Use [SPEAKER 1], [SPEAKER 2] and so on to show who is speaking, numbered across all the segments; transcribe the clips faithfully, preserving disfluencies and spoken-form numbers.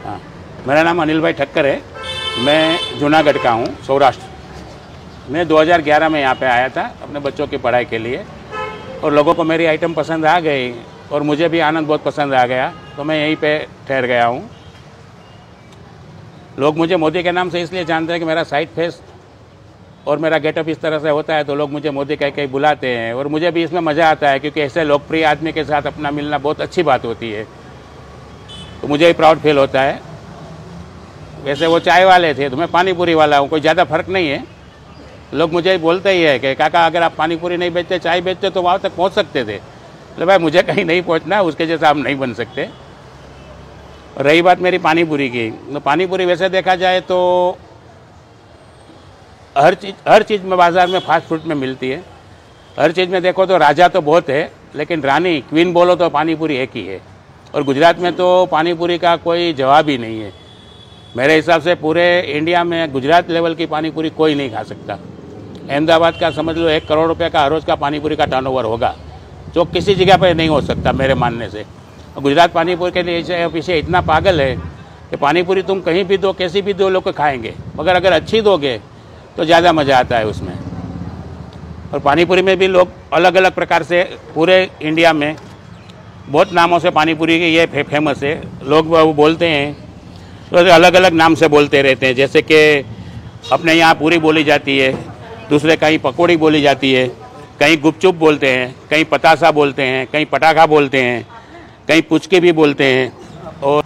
[SPEAKER 1] हाँ, मेरा नाम अनिल भाई ठक्कर है। मैं जूनागढ़ का हूँ, सौराष्ट्र। मैं दो हज़ार ग्यारह में यहाँ पे आया था अपने बच्चों की पढ़ाई के लिए, और लोगों को मेरी आइटम पसंद आ गई और मुझे भी आनंद बहुत पसंद आ गया, तो मैं यहीं पे ठहर गया हूँ। लोग मुझे मोदी के नाम से इसलिए जानते हैं कि मेरा साइड फेस और मेरा गेटअप इस तरह से होता है, तो लोग मुझे मोदी कह के बुलाते हैं, और मुझे भी इसमें मज़ा आता है क्योंकि ऐसे लोकप्रिय आदमी के साथ अपना मिलना बहुत अच्छी बात होती है, तो मुझे भी प्राउड फील होता है। वैसे वो चाय वाले थे तो मैं पानी पूरी वाला हूँ, कोई ज़्यादा फर्क नहीं है। लोग मुझे बोलते ही है कि काका अगर आप पानी पूरी नहीं बेचते, चाय बेचते तो वहाँ तक पहुँच सकते थे। तो भाई मुझे कहीं नहीं पहुँचना, उसके जैसा आप नहीं बन सकते। और रही बात मेरी पानी पूरी की, तो पानी पूरी वैसे देखा जाए तो हर चीज़ हर चीज़ में बाज़ार में फास्ट फूड में मिलती है। हर चीज़ में देखो तो राजा तो बहुत है, लेकिन रानी क्वीन बोलो तो पानी पूरी एक ही है। और गुजरात में तो पानी पूरी का कोई जवाब ही नहीं है। मेरे हिसाब से पूरे इंडिया में गुजरात लेवल की पानी पूरी कोई नहीं खा सकता। अहमदाबाद का समझ लो एक करोड़ रुपए का हर रोज़ का पानी पूरी का टर्नओवर होगा, जो किसी जगह पर नहीं हो सकता मेरे मानने से। और गुजरात पानी पूरी के लिए पीछे इतना पागल है कि पानी पूरी तुम कहीं भी दो, कैसी भी दो, लोग खाएंगे, मगर अगर अच्छी दोगे तो ज़्यादा मज़ा आता है उसमें। और पानी पूरी में भी लोग अलग अलग प्रकार से पूरे इंडिया में बहुत नामों से पानी पूरी की ये फे, फेमस है। लोग वो बोलते हैं तो अलग अलग नाम से बोलते रहते हैं, जैसे कि अपने यहाँ पूरी बोली जाती है, दूसरे कहीं पकौड़ी बोली जाती है, कहीं गुपचुप बोलते हैं, कहीं पतासा बोलते हैं, कहीं पटाखा बोलते हैं, कहीं पुचके भी बोलते हैं। और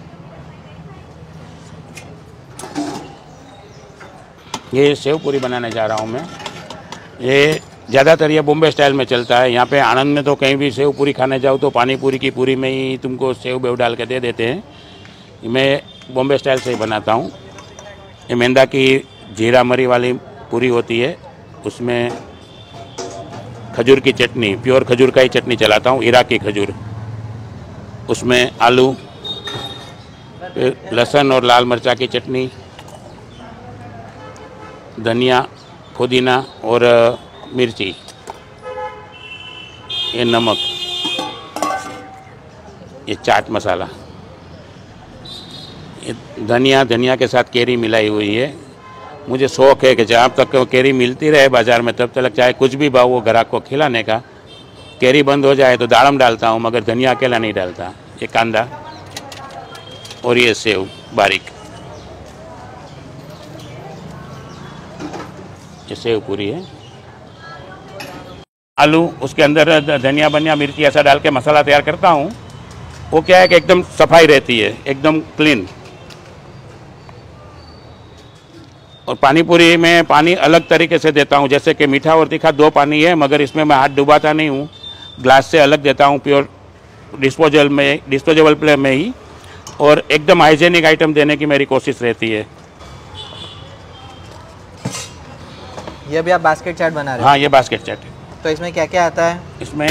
[SPEAKER 1] ये सेव पूरी बनाने जा रहा हूँ मैं। ये ज़्यादातर ये बॉम्बे स्टाइल में चलता है। यहाँ पे आनंद में तो कहीं भी सेव पूरी खाने जाओ तो पानी पूरी की पूरी में ही तुमको सेव बेव डाल के दे देते हैं। मैं बॉम्बे स्टाइल से ही बनाता हूँ। ये मैदा की जीरा मरी वाली पूरी होती है, उसमें खजूर की चटनी, प्योर खजूर का ही चटनी चलाता हूँ, इराकी खजूर। उसमें आलू, लहसुन और लाल मिर्चा की चटनी, धनिया, पुदीना और मिर्ची, ये नमक, ये चाट मसाला, ये धनिया धनिया के साथ केरी मिलाई हुई है। मुझे शौक़ है कि जब तक केरी मिलती रहे बाज़ार में तब तक चाहे कुछ भी भाव वो ग्राहक को खिलाने का। केरी बंद हो जाए तो दाड़म डालता हूँ, मगर धनिया अकेला नहीं डालता। ये कांदा और ये सेव बारीक, ये सेव पूरी है। आलू, उसके अंदर धनिया बनिया मिर्ची ऐसा डाल के मसाला तैयार करता हूँ। वो क्या है कि एकदम सफाई रहती है, एकदम क्लीन। और पानी पूरी में पानी अलग तरीके से देता हूँ, जैसे कि मीठा और तीखा दो पानी है, मगर इसमें मैं हाथ डुबाता नहीं हूँ, ग्लास से अलग देता हूँ, प्योर डिस्पोजल में डिस्पोजेबल प्लेट में ही। और एकदम हाइजेनिक आइटम देने की मेरी कोशिश रहती है।
[SPEAKER 2] ये भी आप बास्केट चाट बना रहे हैं?
[SPEAKER 1] हाँ, ये बास्केट चाट है।
[SPEAKER 2] तो इसमें क्या क्या आता है?
[SPEAKER 1] इसमें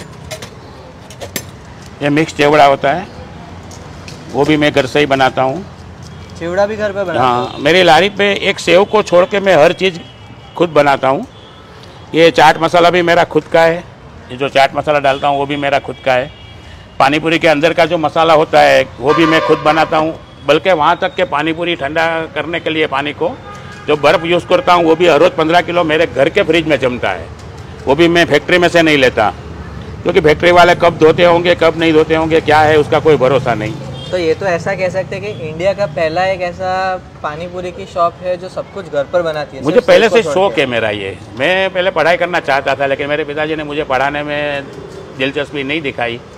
[SPEAKER 1] ये मिक्स चिवड़ा होता है, वो भी मैं घर से ही बनाता हूँ।
[SPEAKER 2] चिवड़ा भी घर पे बनाते?
[SPEAKER 1] हाँ, मेरी लारी पे एक सेव को छोड़ के मैं हर चीज़ खुद बनाता हूँ। ये चाट मसाला भी मेरा खुद का है, ये जो चाट मसाला डालता हूँ वो भी मेरा खुद का है। पानी पूरी के अंदर का जो मसाला होता है वो भी मैं खुद बनाता हूँ। बल्कि वहाँ तक के पानी पूरी ठंडा करने के लिए पानी को जो बर्फ़ यूज़ करता हूँ वो भी हर रोज़ पंद्रह किलो मेरे घर के फ्रिज में जमता है। वो भी मैं फैक्ट्री में से नहीं लेता, क्योंकि फैक्ट्री वाले कब धोते होंगे कब नहीं धोते होंगे क्या है उसका कोई भरोसा नहीं।
[SPEAKER 2] तो ये तो ऐसा कह सकते हैं कि इंडिया का पहला एक ऐसा पानी पूरी की शॉप है जो सब कुछ घर पर बनाती है।
[SPEAKER 1] मुझे पहले से शौक है मेरा ये। मैं पहले पढ़ाई करना चाहता था, लेकिन मेरे पिताजी ने मुझे पढ़ाने में दिलचस्पी नहीं दिखाई।